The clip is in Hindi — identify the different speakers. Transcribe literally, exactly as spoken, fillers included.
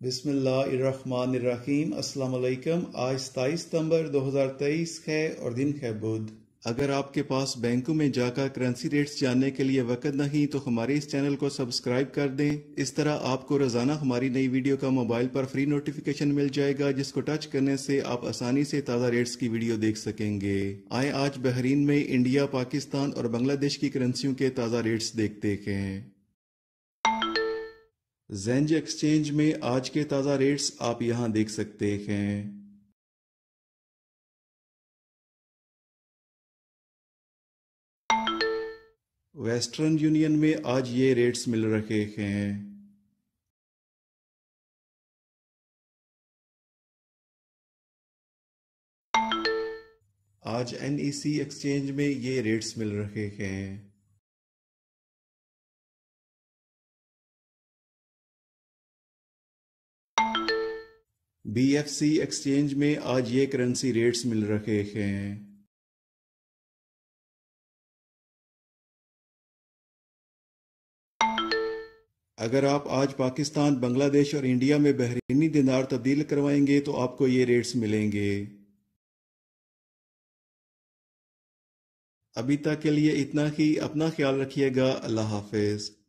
Speaker 1: बिस्मिल्लाहिर्रहमानिर्रहीम। अस्सलाम वालेकुम। आज सताईस सितंबर दो हज़ार तेईस है और दिन है बुध। अगर आपके पास बैंकों में जाकर करेंसी रेट्स जानने के लिए वक्त नहीं तो हमारे इस चैनल को सब्सक्राइब कर दें। इस तरह आपको रोजाना हमारी नई वीडियो का मोबाइल पर फ्री नोटिफिकेशन मिल जाएगा, जिसको टच करने से आप आसानी से ताज़ा रेट्स की वीडियो देख सकेंगे। आए आज बहरीन में इंडिया, पाकिस्तान और बांग्लादेश की करेंसियों के ताज़ा रेट्स देखते हैं। ज़ेंज एक्सचेंज में आज के ताज़ा रेट्स आप यहां देख सकते हैं। वेस्टर्न यूनियन में आज ये रेट्स मिल रहे हैं। आज एन ई सी एक्सचेंज में ये रेट्स मिल रहे हैं। बी एफ सी एक्सचेंज में आज ये करेंसी रेट्स मिल रहे हैं। अगर आप आज पाकिस्तान, बांग्लादेश और इंडिया में बहरीनी दिनार तब्दील करवाएंगे तो आपको ये रेट्स मिलेंगे। अभी तक के लिए इतना ही। अपना ख्याल रखिएगा। अल्लाह हाफिज।